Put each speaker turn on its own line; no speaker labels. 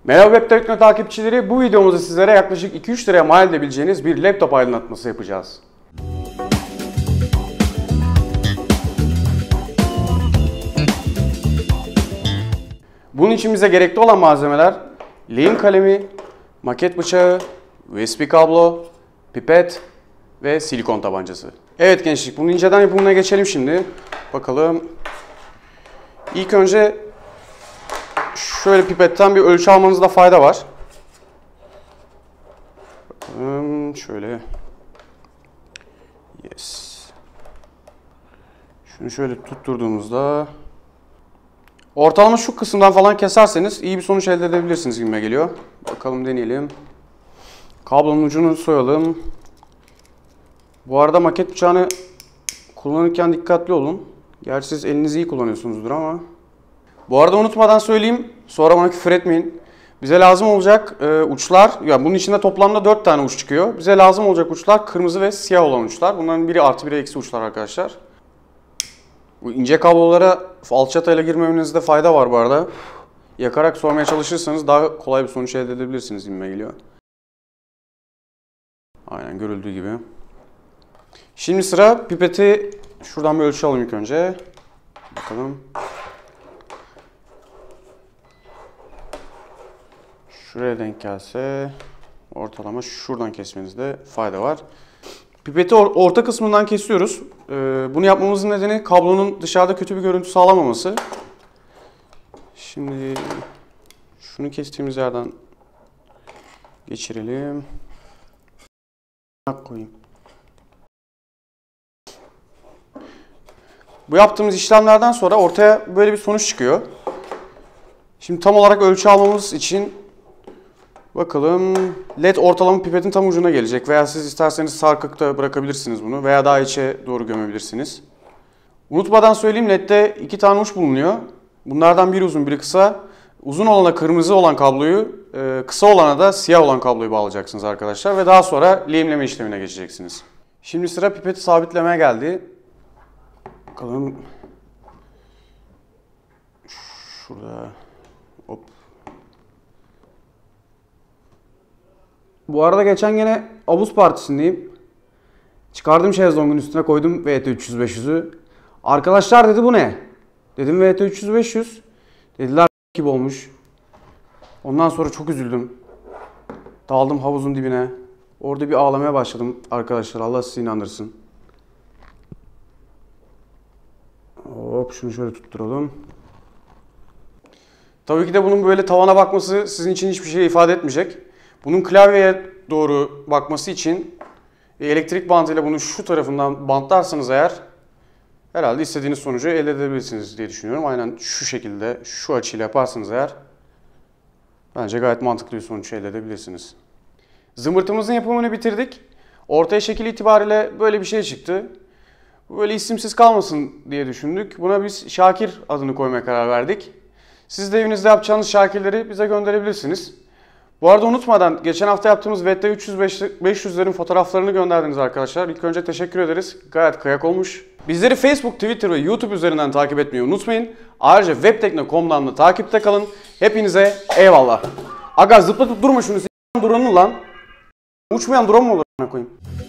Merhaba Web Tekno takipçileri, bu videomuzda sizlere yaklaşık 2-3 liraya mal edebileceğiniz bir laptop aydınlatması yapacağız. Bunun için bize gerekli olan malzemeler lehim kalemi, maket bıçağı, USB kablo, pipet ve silikon tabancası. Evet gençlik, bunun inceden yapımına geçelim şimdi. Bakalım. İlk önce şöyle pipetten bir ölçü almanızda fayda var. Bakalım şöyle. Yes. Şunu şöyle tutturduğumuzda ortalama şu kısımdan falan keserseniz iyi bir sonuç elde edebilirsiniz gibime geliyor. Bakalım, deneyelim. Kablonun ucunu soyalım. Bu arada maket bıçağını kullanırken dikkatli olun. Gerçi siz elinizi iyi kullanıyorsunuzdur ama. Bu arada unutmadan söyleyeyim, sonra bana küfür etmeyin. Bize lazım olacak uçlar, yani bunun içinde toplamda 4 tane uç çıkıyor. Bize lazım olacak uçlar kırmızı ve siyah olan uçlar. Bunların biri artı biri eksi uçlar arkadaşlar. Bu ince kablolara falçatayla girmemenizde fayda var bu arada. Yakarak soymaya çalışırsanız daha kolay bir sonuç elde edebilirsiniz gibime geliyor. Aynen görüldüğü gibi. Şimdi sıra pipeti, şuradan bir ölçü alalım ilk önce. Bakalım. Şuraya denk gelse ortalama şuradan kesmenizde fayda var. Pipeti orta kısmından kesiyoruz. Bunu yapmamızın nedeni kablonun dışarıda kötü bir görüntü sağlamaması. Şimdi şunu kestiğimiz yerden geçirelim. Koyayım. Bu yaptığımız işlemlerden sonra ortaya böyle bir sonuç çıkıyor. Şimdi tam olarak ölçü almamız için bakalım, led ortalama pipetin tam ucuna gelecek veya siz isterseniz sarkıkta bırakabilirsiniz bunu veya daha içe doğru gömebilirsiniz. Unutmadan söyleyeyim, ledde 2 tane uç bulunuyor. Bunlardan biri uzun, biri kısa. Uzun olana kırmızı olan kabloyu, kısa olana da siyah olan kabloyu bağlayacaksınız arkadaşlar ve daha sonra lehimleme işlemine geçeceksiniz. Şimdi sıra pipeti sabitlemeye geldi. Bakalım. Şurada. Hop. Bu arada geçen gene Avuz Partisi'ndeyim. Çıkardım şezlongun üstüne koydum VT300-500'ü. Arkadaşlar dedi bu ne? Dedim VT300-500. Dediler gibi olmuş. Ondan sonra çok üzüldüm. Daldım havuzun dibine. Orada bir ağlamaya başladım arkadaşlar. Allah sizi inandırsın. Hop, şunu şöyle tutturalım. Tabii ki de bunun böyle tavana bakması sizin için hiçbir şey ifade etmeyecek. Bunun klavyeye doğru bakması için elektrik bantıyla bunu şu tarafından bantlarsanız eğer herhalde istediğiniz sonucu elde edebilirsiniz diye düşünüyorum. Aynen şu şekilde, şu açıyla yaparsanız eğer bence gayet mantıklı bir sonuç elde edebilirsiniz. Zımbırtımızın yapımını bitirdik. Ortaya şekil itibariyle böyle bir şey çıktı. Böyle isimsiz kalmasın diye düşündük. Buna biz Şakir adını koymaya karar verdik. Siz de evinizde yapacağınız Şakirleri bize gönderebilirsiniz. Bu arada unutmadan geçen hafta yaptığımız VT300-500'lerin fotoğraflarını gönderdiniz arkadaşlar. İlk önce teşekkür ederiz. Gayet kıyak olmuş. Bizleri Facebook, Twitter ve YouTube üzerinden takip etmeyi unutmayın. Ayrıca webtekno.com'dan da takipte kalın. Hepinize eyvallah. Aga zıplatıp durma şunu, s***den duranı lan. Uçmayan drone mu olur a**ına koyayım?